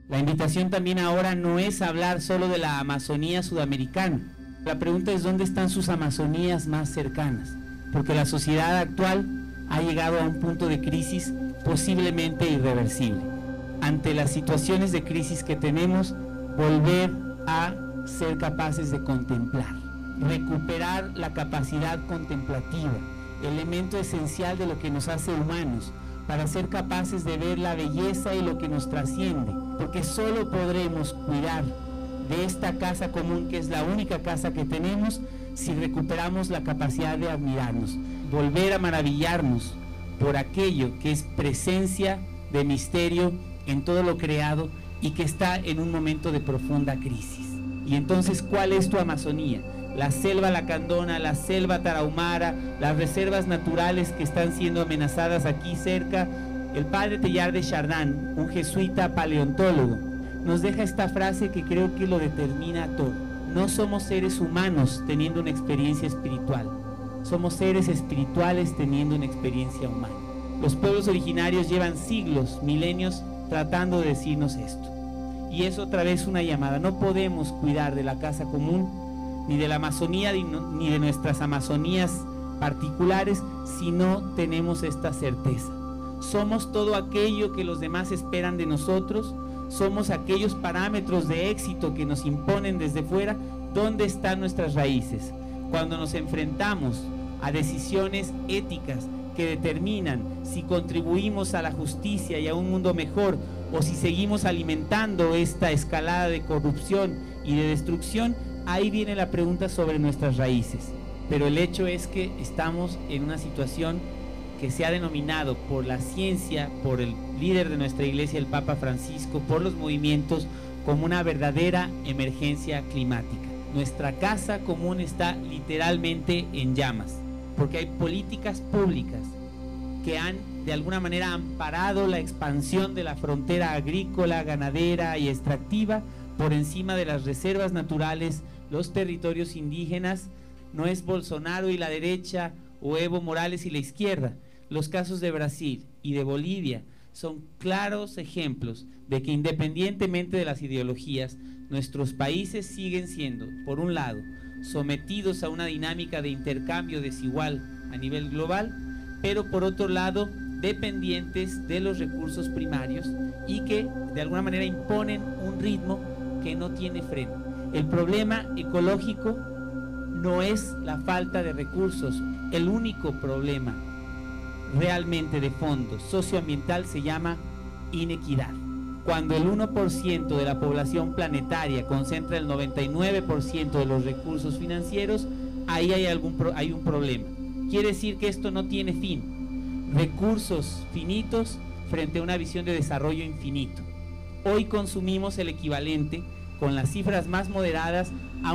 La invitación también ahora no es hablar solo de la Amazonía sudamericana. La pregunta es dónde están sus Amazonías más cercanas, porque la sociedad actual ha llegado a un punto de crisis posiblemente irreversible. Ante las situaciones de crisis que tenemos, volver a ser capaces de contemplar, recuperar la capacidad contemplativa, elemento esencial de lo que nos hace humanos, para ser capaces de ver la belleza y lo que nos trasciende, porque solo podremos cuidar de esta casa común, que es la única casa que tenemos, si recuperamos la capacidad de admirarnos, volver a maravillarnos por aquello que es presencia de misterio en todo lo creado y que está en un momento de profunda crisis. Y entonces, ¿cuál es tu Amazonía? La selva lacandona, la selva tarahumara, las reservas naturales que están siendo amenazadas aquí cerca. El padre Teilhard de Chardin, un jesuita paleontólogo, nos deja esta frase que creo que lo determina todo. No somos seres humanos teniendo una experiencia espiritual, somos seres espirituales teniendo una experiencia humana. Los pueblos originarios llevan siglos, milenios, tratando de decirnos esto. Y es otra vez una llamada. No podemos cuidar de la casa común, ni de la Amazonía, ni de nuestras Amazonías particulares, si no tenemos esta certeza. Somos todo aquello que los demás esperan de nosotros, somos aquellos parámetros de éxito que nos imponen desde fuera. ¿Dónde están nuestras raíces? Cuando nos enfrentamos a decisiones éticas que determinan si contribuimos a la justicia y a un mundo mejor, o si seguimos alimentando esta escalada de corrupción y de destrucción, ahí viene la pregunta sobre nuestras raíces. Pero el hecho es que estamos en una situación que se ha denominado por la ciencia, por el líder de nuestra iglesia, el Papa Francisco, por los movimientos, como una verdadera emergencia climática. Nuestra casa común está literalmente en llamas, porque hay políticas públicas que han de alguna manera amparado la expansión de la frontera agrícola, ganadera y extractiva por encima de las reservas naturales, los territorios indígenas. No es Bolsonaro y la derecha o Evo Morales y la izquierda. Los casos de Brasil y de Bolivia son claros ejemplos de que, independientemente de las ideologías, nuestros países siguen siendo, por un lado, sometidos a una dinámica de intercambio desigual a nivel global, pero por otro lado, dependientes de los recursos primarios y que de alguna manera imponen un ritmo que no tiene freno. El problema ecológico no es la falta de recursos. El único problema realmente de fondo socioambiental se llama inequidad. Cuando el 1% de la población planetaria concentra el 99% de los recursos financieros, ahí hay un problema. Quiere decir que esto no tiene fin. Recursos finitos frente a una visión de desarrollo infinito. Hoy consumimos el equivalente, con las cifras más moderadas, a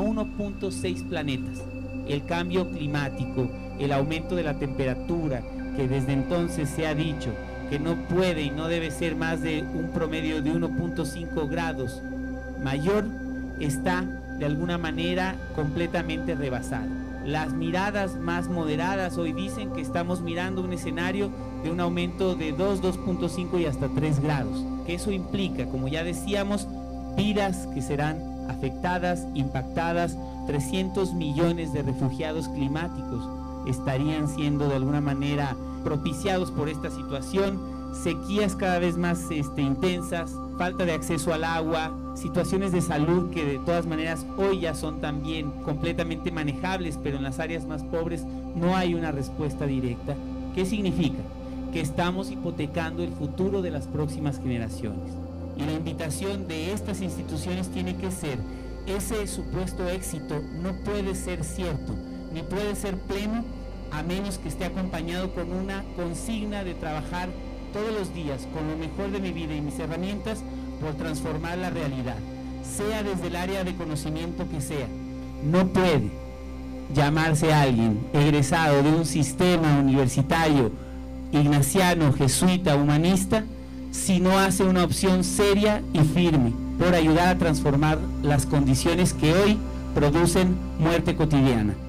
1.6 planetas. El cambio climático, el aumento de la temperatura, que desde entonces se ha dicho que no puede y no debe ser más de un promedio de 1.5 grados mayor, está de alguna manera completamente rebasado. Las miradas más moderadas hoy dicen que estamos mirando un escenario de un aumento de 2, 2.5 y hasta 3 grados, que eso implica, como ya decíamos, vidas que serán afectadas, impactadas. 300 millones de refugiados climáticos estarían siendo de alguna manera propiciados por esta situación, sequías cada vez más intensas, falta de acceso al agua, situaciones de salud que de todas maneras hoy ya son también completamente manejables, pero en las áreas más pobres no hay una respuesta directa. ¿Qué significa? Que estamos hipotecando el futuro de las próximas generaciones. Y la invitación de estas instituciones tiene que ser: ese supuesto éxito no puede ser cierto, ni puede ser pleno, a menos que esté acompañado con una consigna de trabajar todos los días con lo mejor de mi vida y mis herramientas por transformar la realidad, sea desde el área de conocimiento que sea. No puede llamarse alguien egresado de un sistema universitario ignaciano, jesuita, humanista, si no hace una opción seria y firme por ayudar a transformar las condiciones que hoy producen muerte cotidiana.